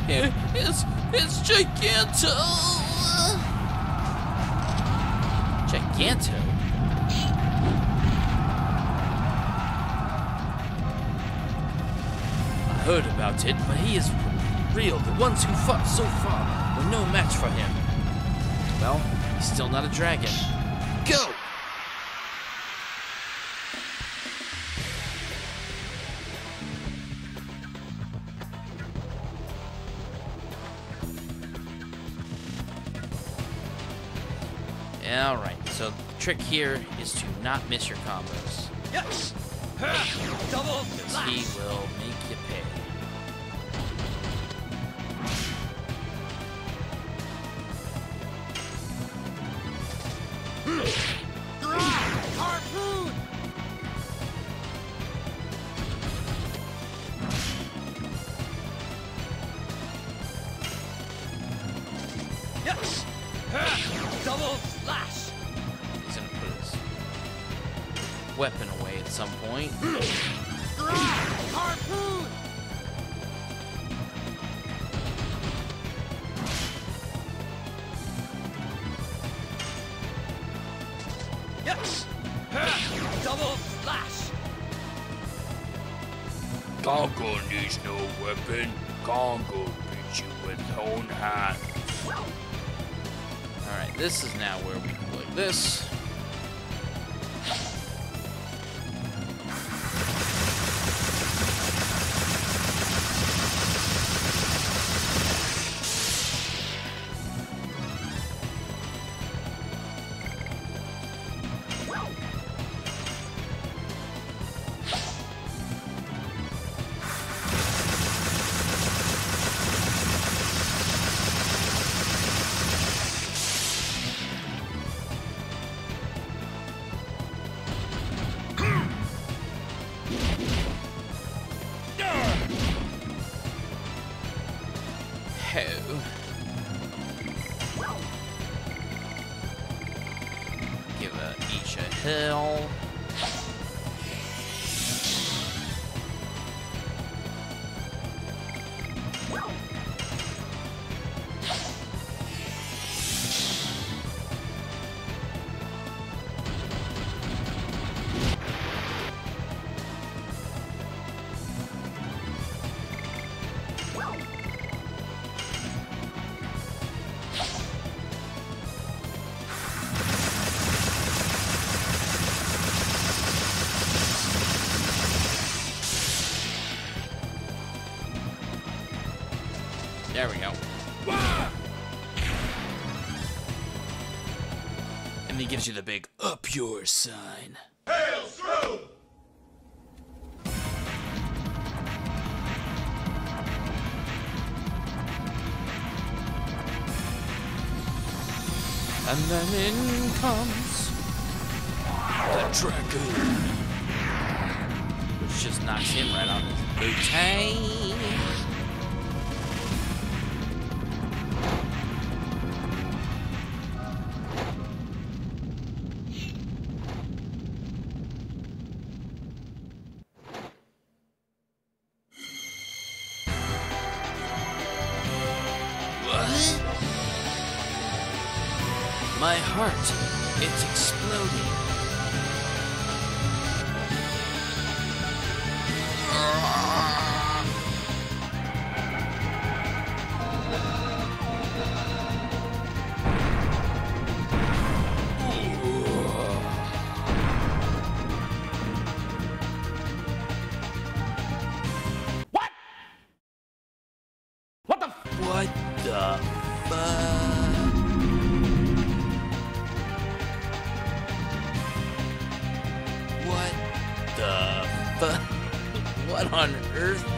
It's Giganto! Giganto? I heard about it, but he is real. The ones who fought so far were no match for him. Well, he's still not a dragon. Go! Alright, so the trick here is to not miss your combos. Yes! Double Because he will make you pay. harpoon! Yes! Double slash! He's gonna put his weapon away at some point. Harpoon! Yes! Double slash! Gongo needs no weapon. Gongo beats you with his own hand. Alright, this is now where we go like this. Give each a hill. There we go. And he gives you the big up yours sign. Hail through! And then in comes the dragoon, which just knocks him right on his booty. What? My heart, it's exploding. What? What the What the fuck? What the fuck? What on earth